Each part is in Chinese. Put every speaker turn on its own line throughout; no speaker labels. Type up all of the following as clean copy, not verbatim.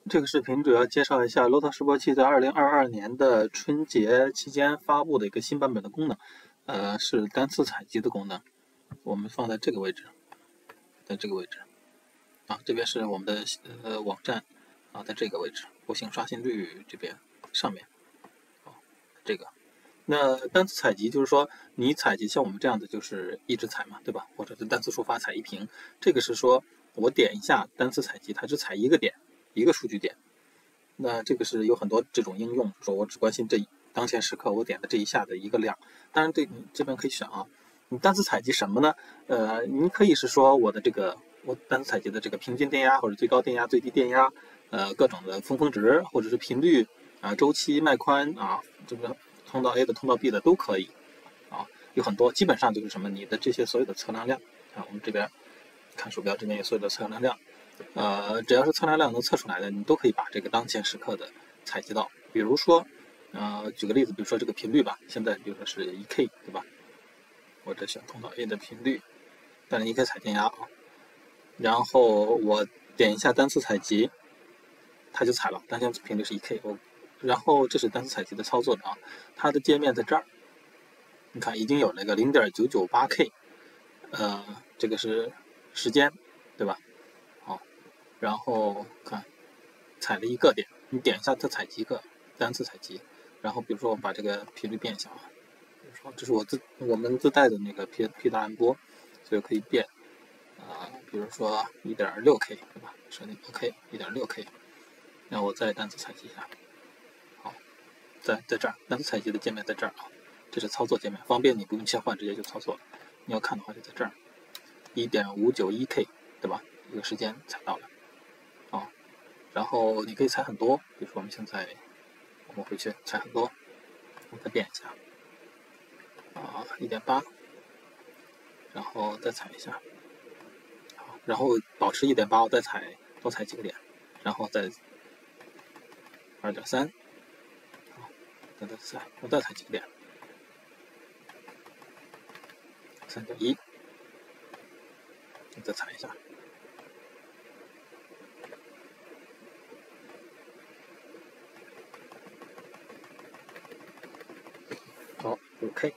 这个视频主要介绍一下 Lotus 示波器在2022年的春节期间发布的一个新版本的功能，是单次采集的功能。我们放在这个位置，在这个位置啊，这边是我们的网站啊，在这个位置，波形刷新率这边上面啊，这个。那单次采集就是说，你采集像我们这样的就是一直采嘛，对吧？或者是单次触发采一屏，这个是说我点一下单次采集，它只采一个点，一个数据点。那这个是有很多这种应用，说我只关心这当前时刻我点的这一下的一个量。当然，对你这边可以选啊，你单次采集什么呢？你可以是说我单次采集的这个平均电压或者最高电压、最低电压，各种的峰值或者是频率啊、周期、脉宽啊，这个通道 A 的、通道 B 的都可以啊，有很多，基本上就是什么你的这些所有的测量量啊，我们这边看鼠标这边有所有的测量量。只要是测量量能测出来的，你都可以把这个当前时刻的采集到。比如说，举个例子，比如说这个频率吧，现在比如说是1K，对吧？我这选通道 A 的频率，但是1K 采电压啊，然后我点一下单次采集，它就采了，当前频率是1K，然后这是单次采集的操作的啊，它的界面在这儿，你看已经有那个0.998K，这个是时间，对吧？然后看采了一个点，你点一下它采集一个单次采集，然后比如说我把这个频率变一下啊，比如说这是我们自带的那个 P 大暗波，所以可以变比如说 1.6K 对吧？设定 OK 1.6K， 然后我再单次采集一下，好，在这儿单次采集的界面在这儿啊，这是操作界面，方便你不用切换直接就操作了。你要看的话就在这儿 1.591K 对吧？一个时间采到了。然后你可以采很多，比如说我们回去采很多，我再变一下1.8，然后再采一下，好，然后保持1.8，我再多采几个点，然后再2.3，好，我再采几个点，3.1，你再采一下。好，5K，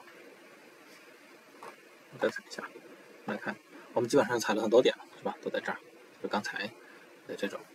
我再采一下，来看，我们基本上采了很多点了，是吧？都在这儿，就刚才的这种，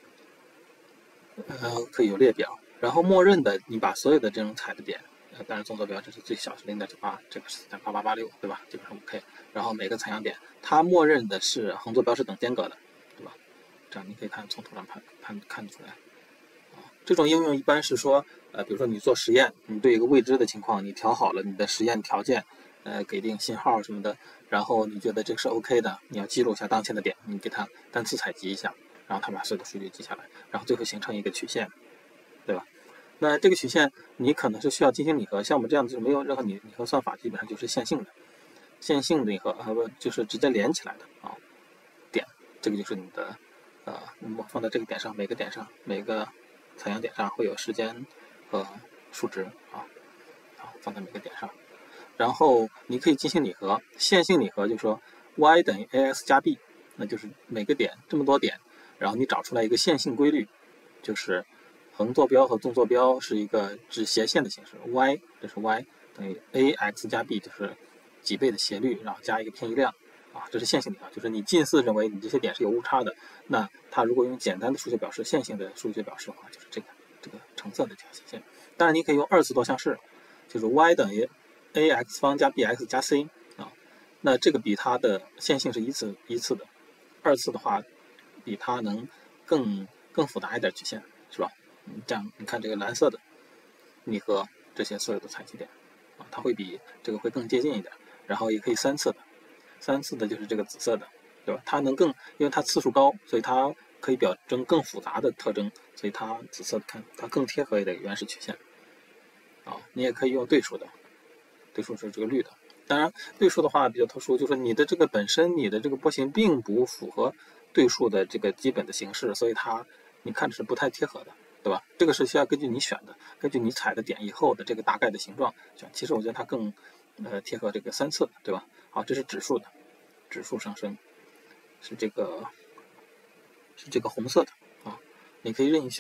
可以有列表，然后默认的你把所有的这种采的点，当然纵坐标这是最小是0.98，这个是4.8886，对吧？基本上 5K， 然后每个采样点它默认的是横坐标是等间隔的，对吧？这样你可以从图上看出来。这种应用一般是说，比如说你做实验，你对一个未知的情况，你调好了你的实验条件，给定信号什么的，然后你觉得这个是 OK 的，你要记录一下当前的点，你给它单次采集一下，然后它把所有的数据记下来，然后最后形成一个曲线，对吧？那这个曲线你可能是需要进行拟合，像我们这样子没有任何拟合算法，基本上就是线性的拟合，就是直接连起来的啊点，这个就是你的我放在这个点上，每个点上每个采样点上会有时间和数值啊，放在每个点上，然后你可以进行拟合，线性拟合就是说 y 等于 ax 加 b， 那就是每个点这么多点，然后你找出来一个线性规律，就是横坐标和纵坐标是一个指斜线的形式 ，y 这是 y 等于 ax 加 b， 就是几倍的斜率，然后加一个偏移量啊，这是线性拟合，就是你近似认为你这些点是有误差的，那它如果用简单的数学表示，线性的数学表示的话，就是这个橙色的这条斜线。当然你可以用二次多项式，就是 y 等于 ax 方加 bx 加 c 啊，那这个比它的线性是一次的，二次的话比它能更复杂一点曲线，是吧？这样你看这个蓝色的拟合这些所有的采集点啊，它会比这个会更接近一点，然后也可以三次的就是这个紫色的，对吧？它能因为它次数高，所以它可以表征更复杂的特征，所以它紫色的看它更贴合一点原始曲线啊。你也可以用对数的，对数是这个绿的。当然，对数的话比较特殊，就是你的这个本身你的这个波形并不符合对数的这个基本的形式，所以它你看着是不太贴合的，对吧？这个是需要根据你选的，根据你采的点以后的这个大概的形状选。其实我觉得它更贴合这个三次的，对吧？好，这是指数的，指数上升是这个红色的啊，你可以任意选。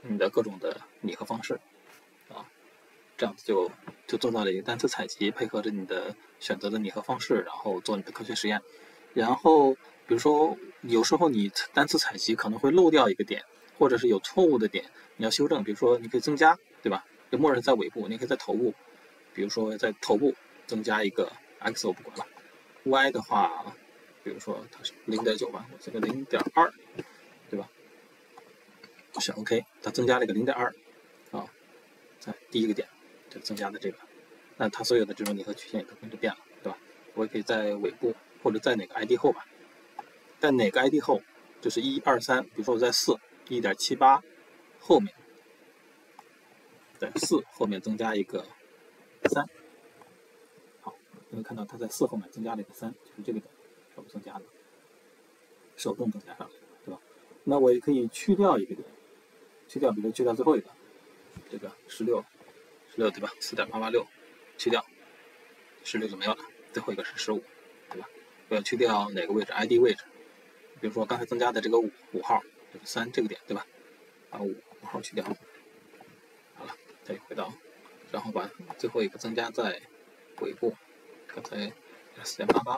你的各种的拟合方式啊，这样子就做到了一个单词采集，配合着你的选择的拟合方式，然后做你的科学实验。然后比如说有时候你单词采集可能会漏掉一个点，或者是有错误的点，你要修正。比如说你可以增加，对吧？就默认在尾部，你可以在头部，比如说在头部增加一个 x 我不管了 ，y 的话，比如说它是0.9吧，我这个0.2，对吧？选 OK， 它增加了一个0.2啊，在第一个点就增加的这个，那它所有的这种拟合曲线也都跟着变了，对吧？我也可以在尾部或者在哪个 ID 后吧，在哪个 ID 后，就是1、2、3，比如说我在4 1.78后面，在4后面增加一个3，好，你会看到它在4后面增加了一个3，就是这个点手增加的，手动增加上来，对吧？那我也可以去掉一个点，去掉，比如去掉最后一个，这个16，对吧？4.886去掉，16就没有了，最后一个是15，对吧？我要去掉哪个位置 ？ID 位置，比如说刚才增加的这个5号，就是3这个点，对吧？把5号去掉，好了，再回到，然后把最后一个增加在尾部，刚才4.88，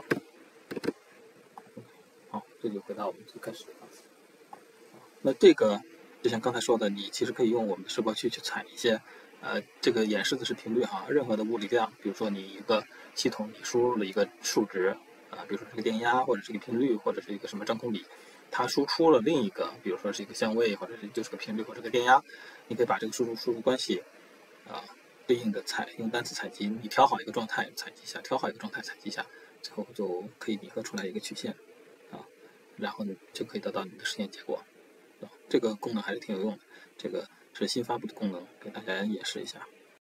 好，这就回到我们最开始的样子。那这个就像刚才说的，你其实可以用我们的示波区去采一些，这个演示的是频率哈，任何的物理量，比如说你一个系统你输入了一个数值，比如说是个电压，或者是一个频率，或者是一个什么张孔比，它输出了另一个，比如说是一个相位，或者是就是个频率或者个电压，你可以把这个输入关系，对应的用单词采集，你调好一个状态采集一下，调好一个状态采集一下，最后就可以拟合出来一个曲线，然后你就可以得到你的实验结果。这个功能还是挺有用的，这个是新发布的功能，给大家演示一下。